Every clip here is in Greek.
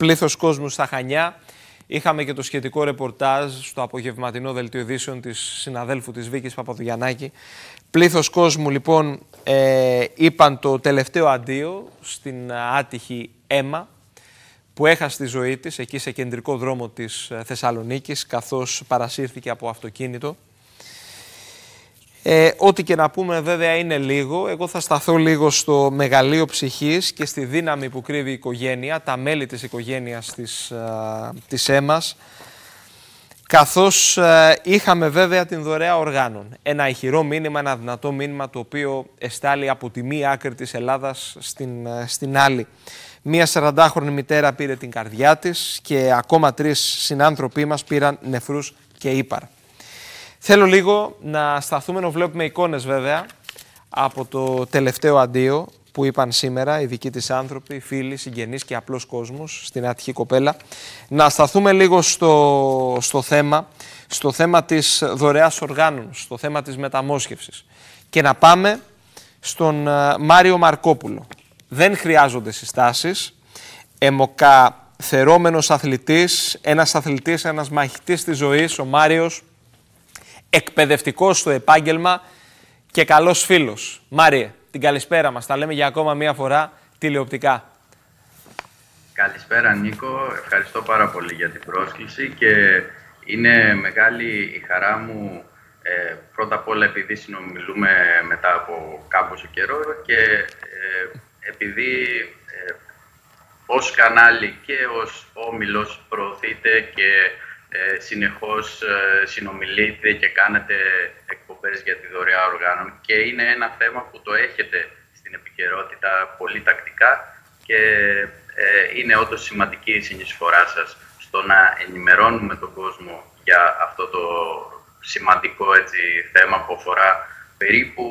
πλήθος κόσμου στα Χανιά. Είχαμε και το σχετικό ρεπορτάζ στο απογευματινό δελτίο ειδήσεων της συναδέλφου της Βίκης Παπαδογιαννάκη. Πλήθος κόσμου λοιπόν είπαν το τελευταίο αντίο στην άτυχη Έμα που έχασε τη ζωή της εκεί σε κεντρικό δρόμο της Θεσσαλονίκης καθώς παρασύρθηκε από αυτοκίνητο. Ό,τι και να πούμε βέβαια είναι λίγο. Εγώ θα σταθώ λίγο στο μεγαλείο ψυχής και στη δύναμη που κρύβει η οικογένεια, τα μέλη της οικογένειας της Έμας, καθώς είχαμε βέβαια την δωρεά οργάνων. Ένα ηχηρό μήνυμα, ένα δυνατό μήνυμα το οποίο εστάλει από τη μία άκρη της Ελλάδας στην άλλη. Μία 40χρονη μητέρα πήρε την καρδιά της και ακόμα 3 συνάνθρωποι μας πήραν νεφρούς και ύπαρ. Θέλω λίγο να σταθούμε, να βλέπουμε εικόνες βέβαια από το τελευταίο αντίο που είπαν σήμερα οι δικοί της άνθρωποι, φίλοι, συγγενείς και απλός κόσμος στην άτυχη κοπέλα. Να σταθούμε λίγο στο θέμα της δωρεάς οργάνων, στο θέμα της μεταμόσχευσης και να πάμε στον Μάριο Μαρκόπουλο. Δεν χρειάζονται συστάσεις. Αιμοκαθερώμενος αθλητής, ένας μαχητής της ζωής, ο Μάριος, εκπαιδευτικός στο επάγγελμα και καλός φίλος. Μάριε, την καλησπέρα μας. Τα λέμε για ακόμα μία φορά τηλεοπτικά. Καλησπέρα Νίκο, ευχαριστώ πάρα πολύ για την πρόσκληση και είναι μεγάλη η χαρά μου πρώτα απ' όλα επειδή συνομιλούμε μετά από κάμποσο καιρό και επειδή ως κανάλι και ως όμιλος προωθείτε και συνεχώς συνομιλείτε και κάνετε εκπομπές για τη δωρεά οργάνων και είναι ένα θέμα που το έχετε στην επικαιρότητα πολύ τακτικά και είναι όντως σημαντική η συνεισφορά σας στο να ενημερώνουμε τον κόσμο για αυτό το σημαντικό θέμα που αφορά περίπου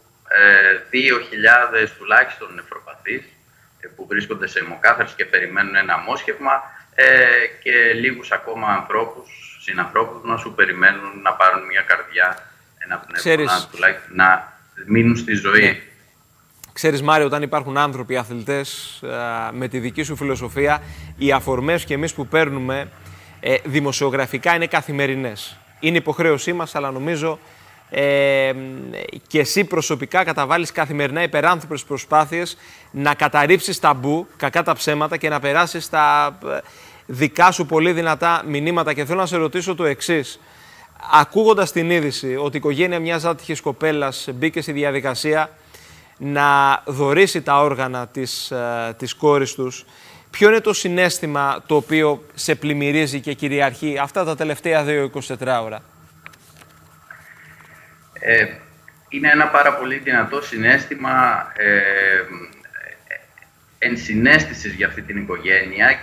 2.000 τουλάχιστον νεφροπαθείς που βρίσκονται σε αιμοκάθαρση και περιμένουν ένα αμόσχευμα και λίγους ακόμα συνανθρώπους να σου περιμένουν να πάρουν μια καρδιά, ένα πνεύμα, τουλάχιστον να μείνουν στη ζωή. Ξέρεις Μάριο, όταν υπάρχουν άνθρωποι, αθλητές, με τη δική σου φιλοσοφία, οι αφορμές και εμείς που παίρνουμε δημοσιογραφικά είναι καθημερινές. Είναι υποχρέωσή μας, αλλά νομίζω και εσύ προσωπικά καταβάλεις καθημερινά υπεράνθρωπες προσπάθειες να καταρρύψεις ταμπού, κακά τα ψέματα και να περάσεις τα δικά σου πολύ δυνατά μηνύματα. Και θέλω να σε ρωτήσω το εξής. Ακούγοντας την είδηση ότι η οικογένεια μιας άτυχης κοπέλας μπήκε στη διαδικασία να δωρήσει τα όργανα της κόρης τους, ποιο είναι το συναίσθημα το οποίο σε πλημμυρίζει και κυριαρχεί αυτά τα τελευταία 2-24 ώρα? Είναι ένα πάρα πολύ δυνατό συναίσθημα ενσυναίσθησης για αυτή την οικογένεια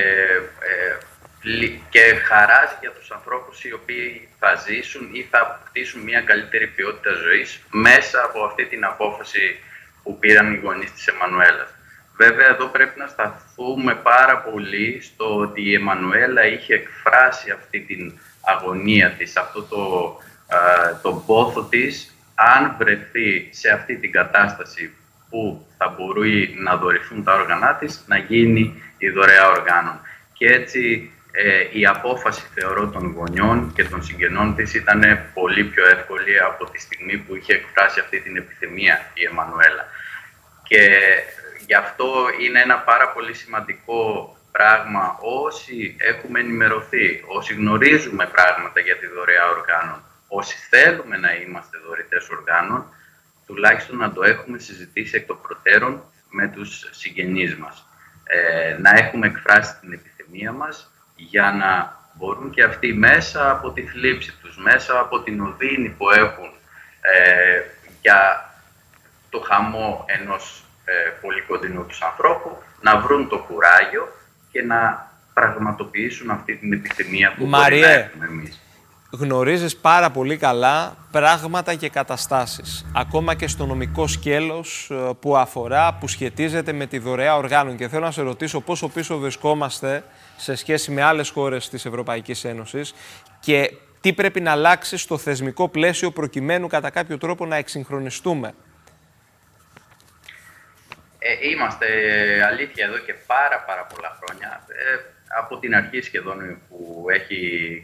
και χαράς για τους ανθρώπους οι οποίοι θα ζήσουν ή θα αποκτήσουν μια καλύτερη ποιότητα ζωής μέσα από αυτή την απόφαση που πήραν οι γονείς της Εμμανουέλας. Βέβαια, εδώ πρέπει να σταθούμε πάρα πολύ στο ότι η Εμμανουέλα είχε εκφράσει αυτή την αγωνία της, αυτό τον πόθο της, αν βρεθεί σε αυτή την κατάσταση που θα μπορεί να δωρηθούν τα όργανά της, να γίνει η δωρεά οργάνων. Και έτσι η απόφαση, θεωρώ, των γονιών και των συγγενών της ήταν πολύ πιο εύκολη από τη στιγμή που είχε εκφράσει αυτή την επιθυμία η Εμμανουέλα. Και γι' αυτό είναι ένα πάρα πολύ σημαντικό πράγμα όσοι έχουμε ενημερωθεί, όσοι γνωρίζουμε πράγματα για τη δωρεά οργάνων, όσοι θέλουμε να είμαστε δωρητές οργάνων, τουλάχιστον να το έχουμε συζητήσει εκ των προτέρων με τους συγγενείς μας. Να έχουμε εκφράσει την επιθυμία μας για να μπορούν και αυτοί μέσα από τη θλίψη τους, μέσα από την οδύνη που έχουν για το χαμό ενός πολύ κοντινού τους ανθρώπου, να βρουν το κουράγιο και να πραγματοποιήσουν αυτή την επιθυμία που μπορεί να έχουμε εμείς. Γνωρίζεις πάρα πολύ καλά πράγματα και καταστάσεις, ακόμα και στο νομικό σκέλος που σχετίζεται με τη δωρεά οργάνων. Και θέλω να σε ρωτήσω πόσο πίσω βρισκόμαστε σε σχέση με άλλες χώρες της Ευρωπαϊκής Ένωσης και τι πρέπει να αλλάξει στο θεσμικό πλαίσιο προκειμένου κατά κάποιο τρόπο να εξυγχρονιστούμε. Είμαστε αλήθεια εδώ και πάρα πολλά χρόνια. Από την αρχή σχεδόν που έχει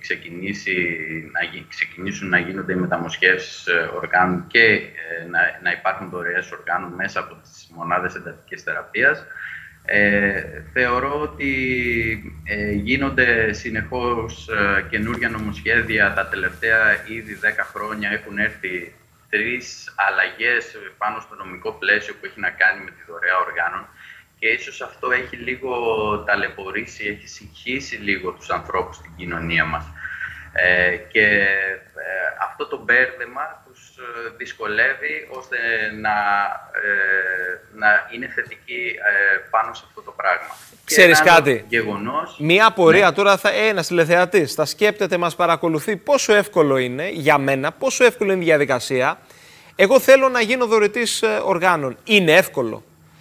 ξεκινήσουν να γίνονται οι μεταμοσχεύσεις οργάνων και να υπάρχουν δωρεές οργάνων μέσα από τις μονάδες εντατικής θεραπείας. Θεωρώ ότι γίνονται συνεχώς καινούργια νομοσχέδια. Τα τελευταία ήδη 10 χρόνια έχουν έρθει 3 αλλαγές πάνω στο νομικό πλαίσιο που έχει να κάνει με τη δωρεά οργάνων και ίσως αυτό έχει λίγο ταλαιπωρήσει, έχει συγχύσει λίγο τους ανθρώπους στην κοινωνία μας. Και αυτό το μπέρδεμα τους δυσκολεύει ώστε να είναι θετικοί πάνω σε αυτό το πράγμα. Ξέρεις κάτι, γεγονός, μία απορία τώρα, ένας τηλεθεατής θα σκέπτεται, μας παρακολουθεί, πόσο εύκολο είναι για μένα, πόσο εύκολο είναι η διαδικασία. Εγώ θέλω να γίνω δωρητής οργάνων. Είναι εύκολο?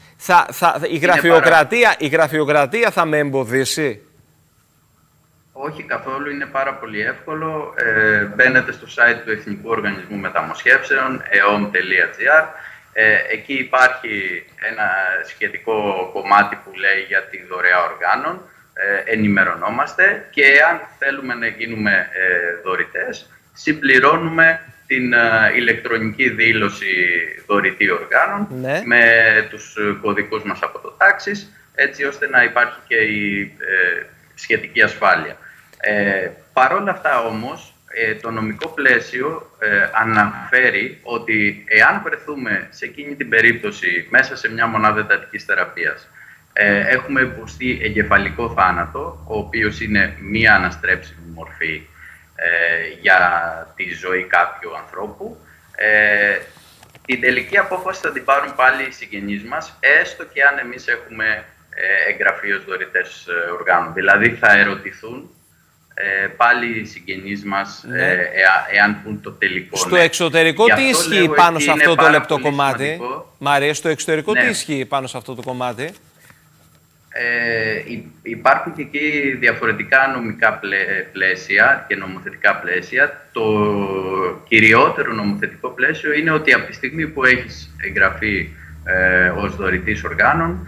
Η γραφειοκρατία θα με εμποδίσει? Όχι καθόλου, είναι πάρα πολύ εύκολο. Μπαίνετε στο site του Εθνικού Οργανισμού Μεταμοσχεύσεων, eom.gr. Εκεί υπάρχει ένα σχετικό κομμάτι που λέει για τη δωρεά οργάνων. Ενημερωνόμαστε και αν θέλουμε να γίνουμε δωρητές, συμπληρώνουμε την ηλεκτρονική δήλωση δωρητή οργάνων με τους κωδικούς μας από το τάξης, έτσι ώστε να υπάρχει και η σχετική ασφάλεια. Παρ' όλα αυτά όμως, το νομικό πλαίσιο αναφέρει ότι εάν βρεθούμε σε εκείνη την περίπτωση μέσα σε μια μονάδα εντατικής θεραπείας, έχουμε υποστεί εγκεφαλικό θάνατο, ο οποίος είναι μία αναστρέψιμη μορφή για τη ζωή κάποιου ανθρώπου, την τελική απόφαση θα την πάρουν πάλι οι συγγενείς μας, έστω και αν εμείς έχουμε εγγραφεί ως δωρητές οργάνων. Δηλαδή θα ερωτηθούν πάλι οι συγγενείς μας εάν πούν το τελικό. Στο εξωτερικό τι ισχύει πάνω σε αυτό το λεπτό κομμάτι? Μάρια, στο εξωτερικό τι ισχύει πάνω σε αυτό το κομμάτι? Υπάρχουν και εκεί διαφορετικά νομικά πλαίσια και νομοθετικά πλαίσια. Το κυριότερο νομοθετικό πλαίσιο είναι ότι από τη στιγμή που έχεις εγγραφεί ως δωρητής οργάνων,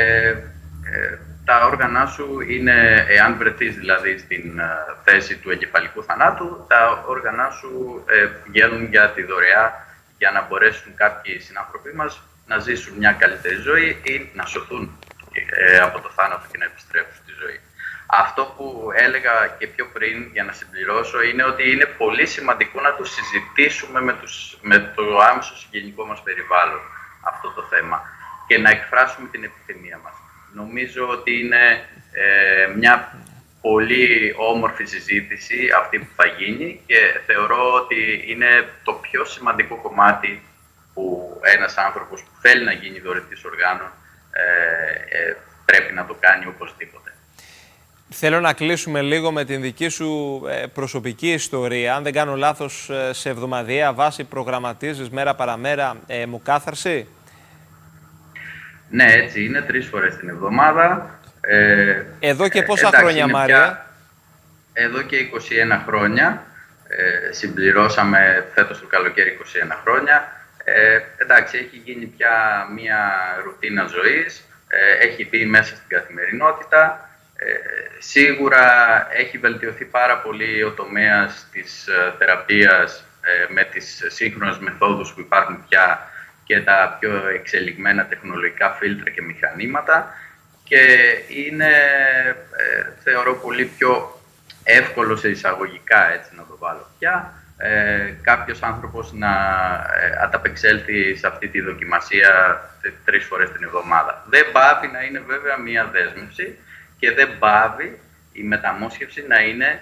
τα όργανα σου είναι, εάν βρεθείς δηλαδή στην θέση του εγκεφαλικού θανάτου, τα όργανα σου πηγαίνουν για τη δωρεά για να μπορέσουν κάποιοι συνάνθρωποι μας να ζήσουν μια καλύτερη ζωή ή να σωθούν από το θάνατο και να επιστρέψουν στη ζωή. Αυτό που έλεγα και πιο πριν, για να συμπληρώσω, είναι ότι είναι πολύ σημαντικό να το συζητήσουμε με το άμεσο συγγενικό μας περιβάλλον αυτό το θέμα και να εκφράσουμε την επιθυμία μας. Νομίζω ότι είναι μια πολύ όμορφη συζήτηση αυτή που θα γίνει και θεωρώ ότι είναι το πιο σημαντικό κομμάτι που ένας άνθρωπος που θέλει να γίνει δωρητής οργάνων πρέπει να το κάνει οπωσδήποτε. Θέλω να κλείσουμε λίγο με την δική σου προσωπική ιστορία. Αν δεν κάνω λάθος, σε εβδομαδιαία βάση προγραμματίζεις μέρα παραμέρα αιμοκάθαρση? Ναι, έτσι είναι, 3 φορές την εβδομάδα. Εδώ και πόσα χρόνια, Μάρια? Εδώ και 21 χρόνια. Συμπληρώσαμε φέτος το καλοκαίρι 21 χρόνια. Εντάξει, έχει γίνει πια μια ρουτίνα ζωής, έχει μπει μέσα στην καθημερινότητα. Σίγουρα έχει βελτιωθεί πάρα πολύ ο τομέας της θεραπείας με τις σύγχρονες μεθόδους που υπάρχουν πια και τα πιο εξελιγμένα τεχνολογικά φίλτρα και μηχανήματα και είναι, θεωρώ, πολύ πιο εύκολο σε εισαγωγικά, έτσι να το βάλω πια, κάποιος άνθρωπος να ανταπεξέλθει σε αυτή τη δοκιμασία 3 φορές την εβδομάδα. Δεν πάβει να είναι βέβαια μία δέσμευση και δεν πάβει η μεταμόσχευση να είναι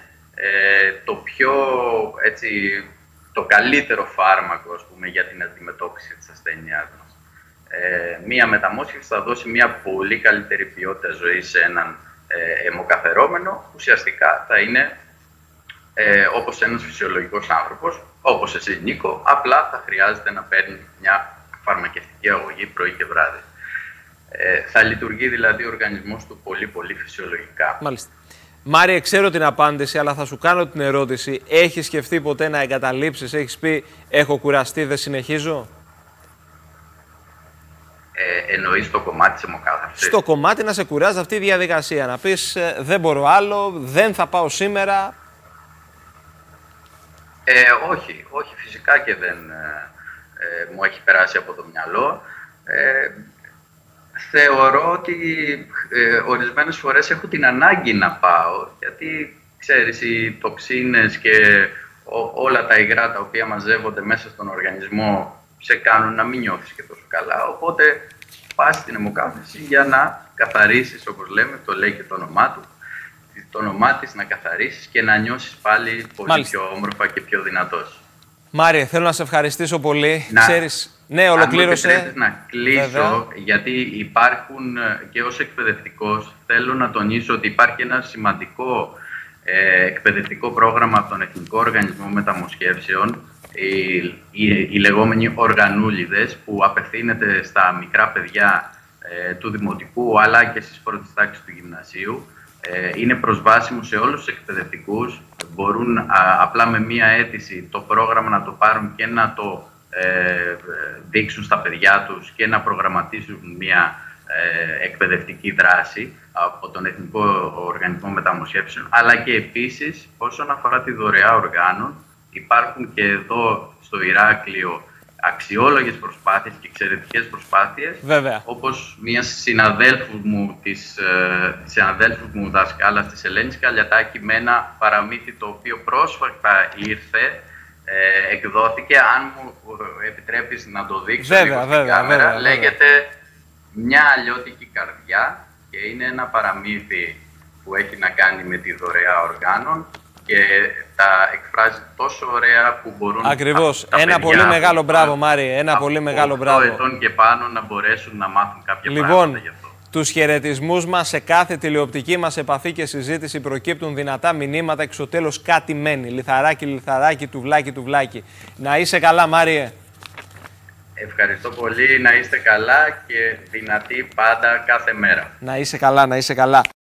το καλύτερο φάρμακο, ας πούμε, για την αντιμετώπιση της ασθένειάς μας. Μία μεταμόσχευση θα δώσει μία πολύ καλύτερη ποιότητα ζωής σε έναν αιμοκαθερώμενο, ουσιαστικά θα είναι όπως ένας φυσιολογικός άνθρωπος, όπως εσύ, Νίκο, απλά θα χρειάζεται να παίρνει μια φαρμακευτική αγωγή πρωί και βράδυ. Θα λειτουργεί δηλαδή ο οργανισμός του πολύ φυσιολογικά. Μάλιστα. Μάρια, ξέρω την απάντηση, αλλά θα σου κάνω την ερώτηση. Έχεις σκεφτεί ποτέ να εγκαταλείψεις? Έχεις πει έχω κουραστεί, δεν συνεχίζω? εννοείς το κομμάτι της αιμοκάθαρσης? Στο κομμάτι να σε κουράζει αυτή η διαδικασία, να πεις δεν μπορώ άλλο, δεν θα πάω σήμερα. Όχι, φυσικά και δεν μου έχει περάσει από το μυαλό. Θεωρώ ότι ορισμένες φορές έχω την ανάγκη να πάω, γιατί ξέρεις, οι τοξίνες και όλα τα υγρά τα οποία μαζεύονται μέσα στον οργανισμό σε κάνουν να μην νιώθεις και τόσο καλά. Οπότε πας στην αιμοκάθαρση για να καθαρίσεις, όπως λέμε, το λέει και το όνομά της, να καθαρίσεις και να νιώσεις πάλι πολύ πιο όμορφα και πιο δυνατός. Μάριε, θέλω να σε ευχαριστήσω πολύ. Ξέρεις, ναι, ολοκλήρωσε. Αν μου επιτρέπεις να κλείσω, βέβαια, γιατί υπάρχουν και ως εκπαιδευτικός, θέλω να τονίσω ότι υπάρχει ένα σημαντικό εκπαιδευτικό πρόγραμμα από τον Εθνικό Οργανισμό Μεταμοσχεύσεων, οι λεγόμενοι οργανούλιδες, που απευθύνεται στα μικρά παιδιά του δημοτικού αλλά και στις πρώτες τάξεις του γυμνασίου. Είναι προσβάσιμο σε όλους τους εκπαιδευτικούς. Μπορούν απλά με μία αίτηση το πρόγραμμα να το πάρουν και να το δείξουν στα παιδιά τους και να προγραμματίσουν μία εκπαιδευτική δράση από τον Εθνικό Οργανισμό Μεταμοσχεύσεων. Αλλά και επίσης, όσον αφορά τη δωρεά οργάνων, υπάρχουν και εδώ στο Ηράκλειο αξιόλογες προσπάθειες και εξαιρετικές προσπάθειες. Βέβαια. Όπως μια συναδέλφου μου δασκάλας της Ελένης Καλιατάκη, με ένα παραμύθι το οποίο πρόσφατα ήρθε, εκδόθηκε, αν μου επιτρέπεις να το δείξω λίγο στην κάμερα. Λέγεται «Μια αλλιώτικη καρδιά» και είναι ένα παραμύθι που έχει να κάνει με τη δωρεά οργάνων και τα εκφράζει τόσο ωραία που μπορούν. Ακριβώς. Ένα πολύ μεγάλο μπράβο, Μάριε. Ένα πολύ μεγάλο μπράβο. 8 ετών και πάνω να μπορέσουν να μάθουν κάποια πράγματα γι' αυτό. Τους χαιρετισμούς μας, σε κάθε τηλεοπτική μας επαφή και συζήτηση προκύπτουν δυνατά μηνύματα και στο τέλος κάτι μένει. Λιθαράκι, λιθαράκι, τουβλάκι, τουβλάκι. Να είσαι καλά, Μάριε. Ευχαριστώ πολύ, να είστε καλά και δυνατοί πάντα κάθε μέρα. Να είσαι καλά, να είσαι καλά.